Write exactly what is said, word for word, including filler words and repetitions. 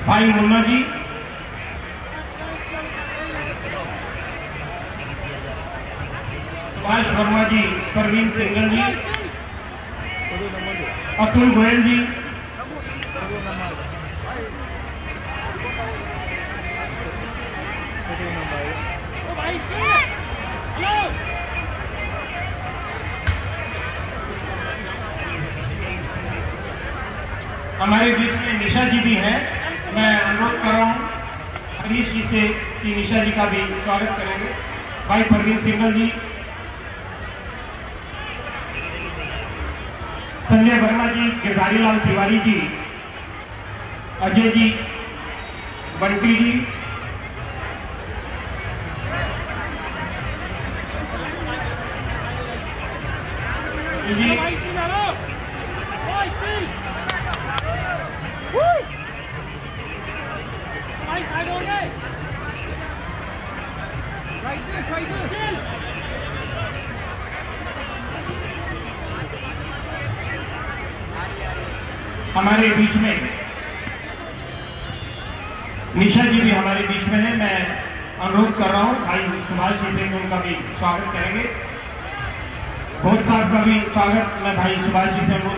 भाई मुन्ना जी, सुभाष वर्मा जी, परवीन सिंगल जी, अतुल गोयल जी, हमारे बीच में निशा जी भी हैं। मैं अनुरोध कर रहा हूँ हरीश जी से कि निशा जी का भी स्वागत करेंगे। भाई परवीन सिंगल जी, संजय वर्मा जी, गिरधारी लाल तिवारी जी, अजय जी, बंटी जी, जी हमारे बीच में निशा जी भी हमारे बीच में है। मैं अनुरोध कर रहा हूं भाई सुभाष जी से उनका भी स्वागत करेंगे। भोज साहब का भी स्वागत मैं भाई सुभाष जी से अनुरोध